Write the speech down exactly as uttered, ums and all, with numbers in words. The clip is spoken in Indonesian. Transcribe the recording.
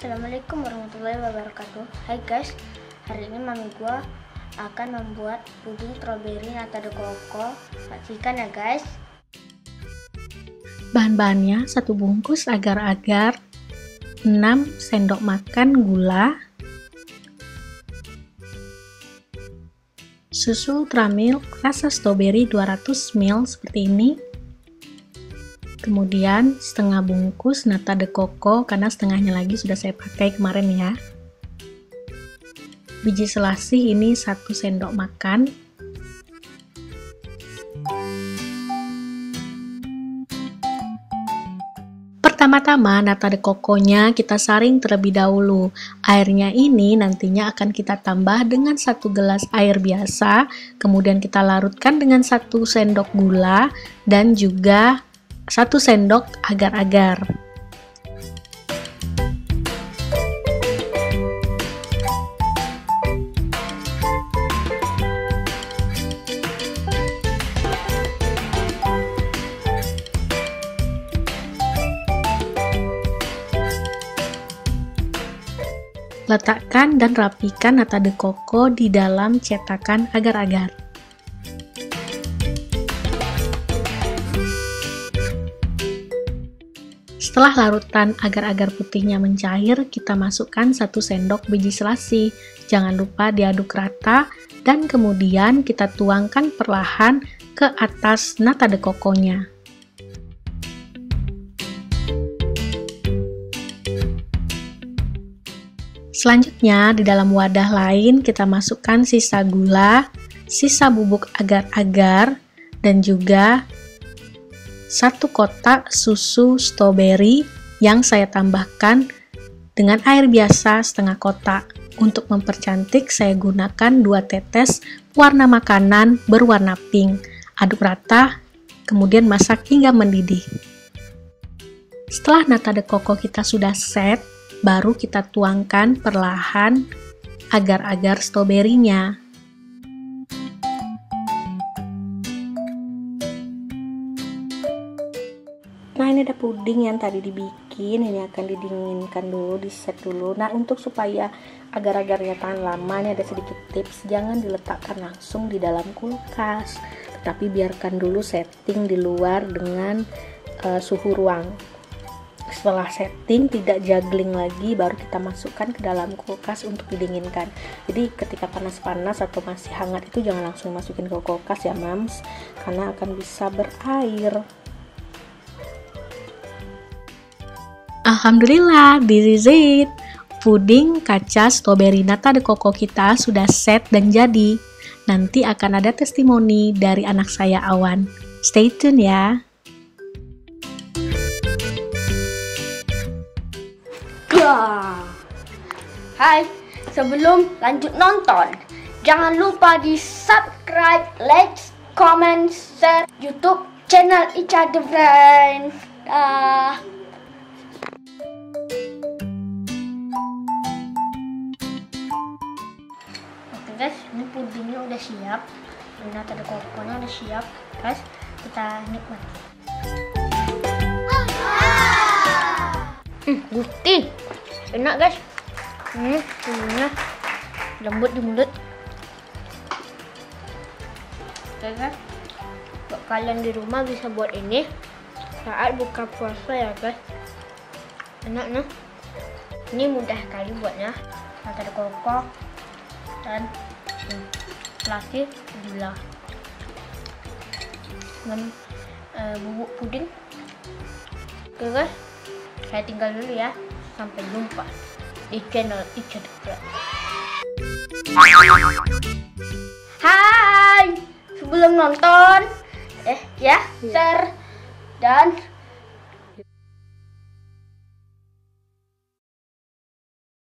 Assalamualaikum warahmatullahi wabarakatuh. Hai guys, hari ini mami gua akan membuat puding strawberry nata de coco. Saksikan ya guys. Bahan-bahannya satu bungkus agar-agar, enam sendok makan gula, susu ultramilk rasa strawberry dua ratus mililiter seperti ini. Kemudian setengah bungkus nata de coco karena setengahnya lagi sudah saya pakai kemarin ya. Biji selasih ini satu sendok makan. Pertama-tama nata de coconya kita saring terlebih dahulu. Airnya ini nantinya akan kita tambah dengan satu gelas air biasa. Kemudian kita larutkan dengan satu sendok gula dan juga satu sendok agar-agar. Letakkan dan rapikan nata de coco di dalam cetakan agar-agar. Setelah larutan agar-agar putihnya mencair, kita masukkan satu sendok biji selasih. Jangan lupa diaduk rata dan kemudian kita tuangkan perlahan ke atas nata de coconya. Selanjutnya, di dalam wadah lain kita masukkan sisa gula, sisa bubuk agar-agar, dan juga satu kotak susu strawberry yang saya tambahkan dengan air biasa setengah kotak. Untuk mempercantik, saya gunakan dua tetes warna makanan berwarna pink. Aduk rata, kemudian masak hingga mendidih. Setelah nata de coco kita sudah set, baru kita tuangkan perlahan agar-agar stroberinya. Nah, ini ada puding yang tadi dibikin, ini akan didinginkan dulu, diset dulu. Nah, untuk supaya agar-agarnya tahan lama, ini ada sedikit tips, jangan diletakkan langsung di dalam kulkas, tetapi biarkan dulu setting di luar dengan uh, suhu ruang. Setelah setting, tidak juggling lagi, baru kita masukkan ke dalam kulkas untuk didinginkan. Jadi ketika panas-panas atau masih hangat itu jangan langsung masukin ke kulkas ya mams, karena akan bisa berair. Alhamdulillah, this is it. Puding kaca strawberry nata de coco kita sudah set dan jadi. Nanti akan ada testimoni dari anak saya Awan. Stay tune ya. Hai, sebelum lanjut nonton, jangan lupa di subscribe, like, comment, share YouTube channel Ica The Brain. Uh, Oke guys, ini pudingnya udah siap, nata de coconya udah siap, guys. Kita nikmati. Hmm, gurih, enak guys. Hmm, pudingnya lembut di mulut. Oke guys, buat kalian di rumah bisa buat ini saat buka puasa ya guys. Enak nih. Ini mudah sekali buatnya. Nata de coco dan hmm, selasih gula dengan uh, bubuk puding. Oke guys, saya tinggal dulu ya. Sampai jumpa di channel Ica The Brain. Hai, sebelum nonton eh ya share dan